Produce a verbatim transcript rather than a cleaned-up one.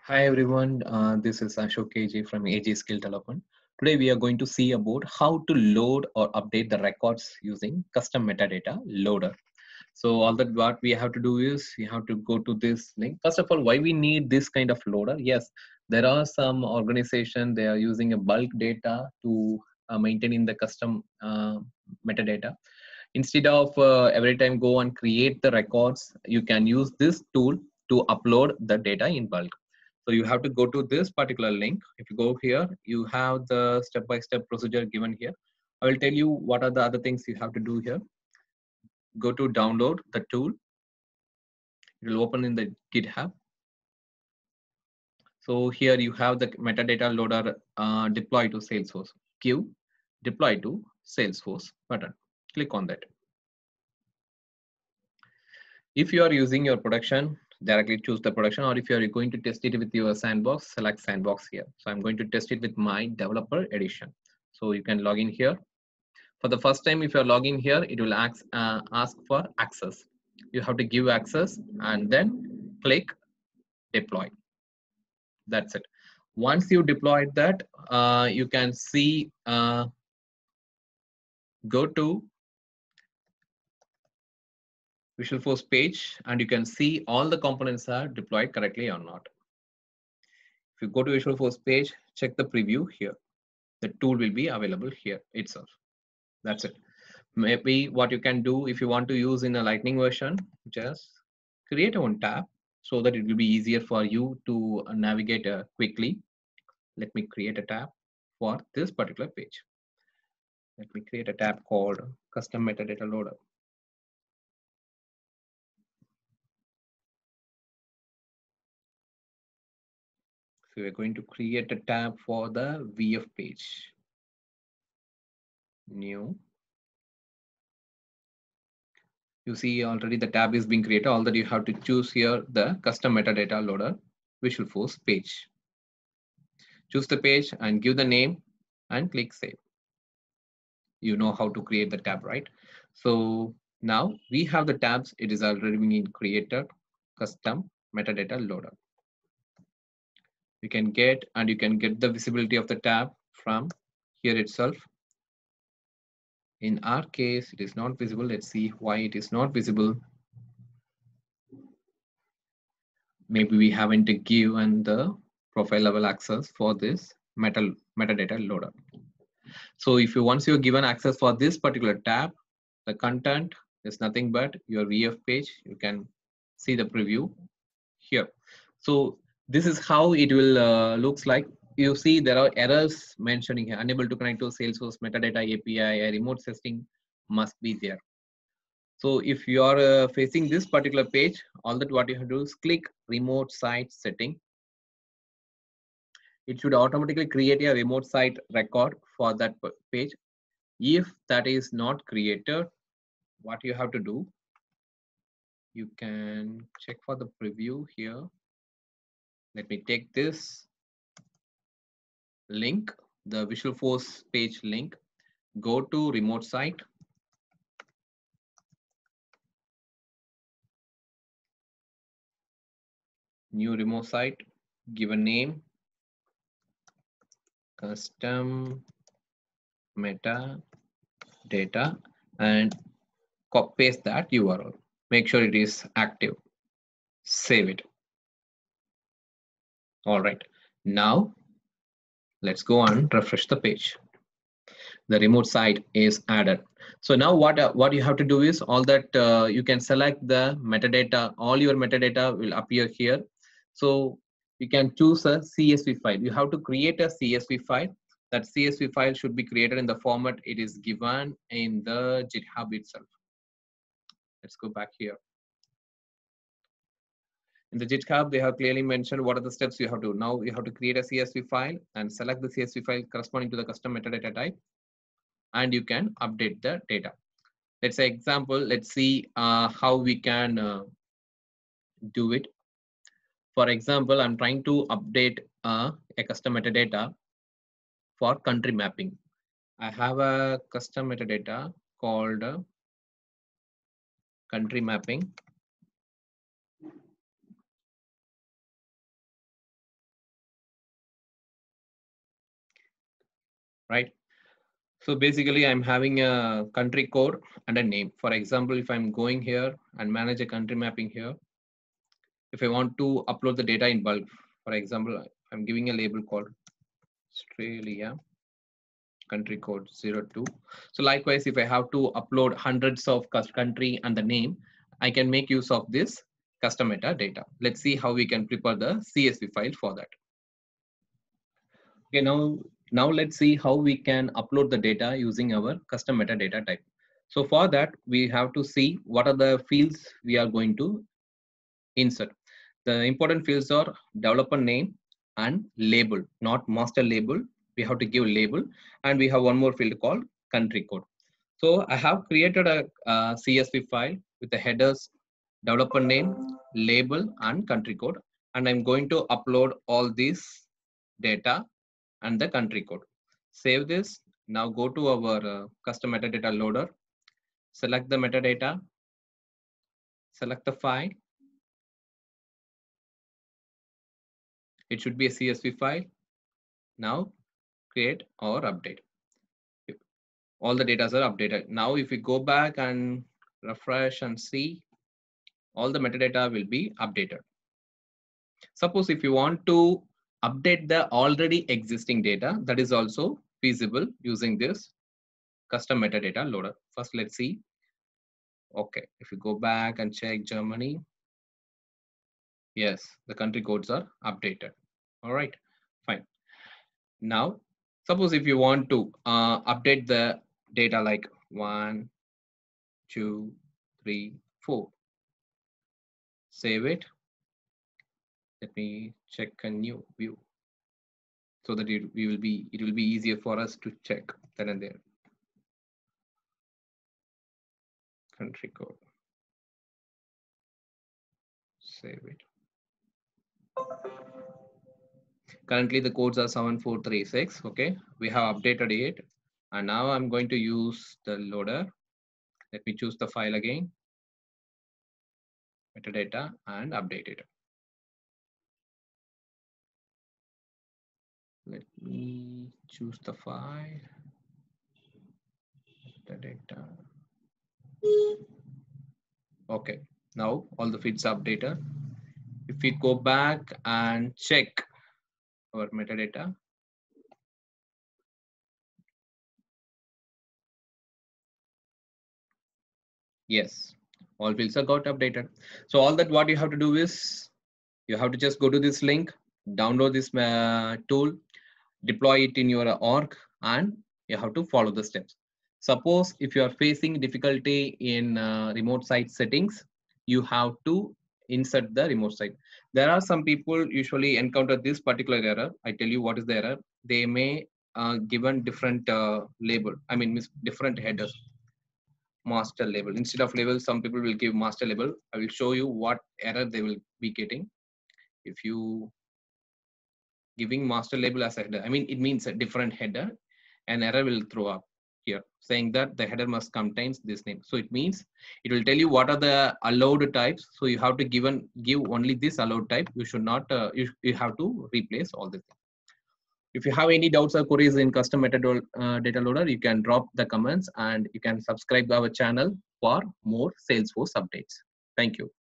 Hi everyone, uh, this is Ashok K J from A J Skill Development. Today we are going to see about how to load or update the records using custom metadata loader. So all that what we have to do is we have to go to this link. First of all, why we need this kind of loader? Yes, there are some organization they are using a bulk data to uh, maintaining the custom uh, metadata. Instead of uh, every time go and create the records, you can use this tool to upload the data in bulk. So you have to go to this particular link. If you go here, you have the step-by-step procedure given here. I will tell you what are the other things you have to do here. Go to download the tool. It will open in the GitHub. So here you have the metadata loader uh, deploy to Salesforce. Q deploy to Salesforce button. Click on that. If you are using your production, directly choose the production, or if you are going to test it with your sandbox, select sandbox here. So I'm going to test it with my developer edition. So you can log in here. For the first time, if you're logging here, it will ask, uh, ask for access. You have to give access and then click deploy. That's it. Once you deployed that, uh, you can see, uh, go to Visualforce page and you can see all the components are deployed correctly or not. If you go to Visualforce page, check the preview here. The tool will be available here itself. That's it. Maybe what you can do if you want to use in a Lightning version, just create one tab so that it will be easier for you to navigate uh, quickly. Let me create a tab for this particular page. Let me create a tab called custom metadata loader. So we're going to create a tab for the V F page. New. You see already the tab is being created. All that you have to choose here, the custom metadata loader Visualforce page. Choose the page and give the name and click save. You know how to create the tab, right? So now we have the tabs. It is already being created, custom metadata loader. You can get and you can get the visibility of the tab from here itself. In our case, it is not visible. Let's see why it is not visible. Maybe we haven't given the profile level access for this meta, metadata loader. So if you once you're given access for this particular tab, the content is nothing but your V F page. You can see the preview here. So this is how it will uh, looks like. You see there are errors mentioning here, unable to connect to Salesforce metadata A P I, a remote testing must be there. So if you are uh, facing this particular page, all that what you have to do is click remote site setting. It should automatically create a remote site record for that page. If that is not created, what you have to do, you can check for the preview here. Let me take this link, the Visualforce page link, go to remote site. New remote site, give a name, custom metadata, and copy paste that U R L. Make sure it is active. Save it. All right. Now let's go and refresh the page. The remote site is added. So now what uh, what you have to do is all that uh, you can select the metadata. All your metadata will appear here. So you can choose a C S V file. You have to create a C S V file. That C S V file should be created in the format it is given in the GitHub itself. Let's go back here. In the GitHub, they have clearly mentioned what are the steps you have to. Now you have to create a C S V file and select the C S V file corresponding to the custom metadata type, and you can update the data. Let's say example, let's see uh, how we can uh, do it. For example, I'm trying to update uh, a custom metadata for country mapping. I have a custom metadata called uh, country mapping. right? So basically I'm having a country code and a name. For example, if I'm going here and manage a country mapping here, if I want to upload the data in bulk, for example, I'm giving a label called Australia country code zero two. So likewise, if I have to upload hundreds of country and the name, I can make use of this custom metadata. Let's see how we can prepare the C S V file for that. Okay, now, now let's see how we can upload the data using our custom metadata type. So for that, we have to see what are the fields we are going to insert. The important fields are developer name and label, not master label. We have to give label, and we have one more field called country code. So I have created a, a C S V file with the headers, developer name, label, and country code. And I'm going to upload all these data and the country code. Save this. Now go to our uh, custom metadata loader. Select the metadata. Select the file. It should be a C S V file. Now create or update. All the data are updated. Now if we go back and refresh and see, all the metadata will be updated. Suppose if you want to update the already existing data, that is also feasible using this custom metadata loader. First, let's see. Okay, if you go back and check Germany, yes, the country codes are updated. All right, fine. Now, suppose if you want to uh, update the data like one, two, three, four. Save it. Let me check a new view so that it we will be it will be easier for us to check then and there. Country code. Save it. Currently the codes are seven four three six. Okay, we have updated it, and now I'm going to use the loader. Let me choose the file again, metadata, and update it. Let me choose the file, metadata. Okay, now all the fields are updated. If we go back and check our metadata, yes, all fields are got updated. So all that what you have to do is you have to just go to this link, download this uh, tool, deploy it in your org, and you have to follow the steps. Suppose if you are facing difficulty in uh, remote site settings, you have to insert the remote site. There are some people usually encounter this particular error. I tell you what is the error. They may uh, given different uh, label, I mean different headers. Master label. Instead of label, some people will give master label. I will show you what error they will be getting. If you giving master label as a header, I mean, it means a different header, an error will throw up here saying that the header must contains this name. So it means it will tell you what are the allowed types. So you have to give, an, give only this allowed type. You should not, uh, you, you have to replace all this. If you have any doubts or queries in custom metadata uh, data loader, you can drop the comments, and you can subscribe to our channel for more Salesforce updates. Thank you.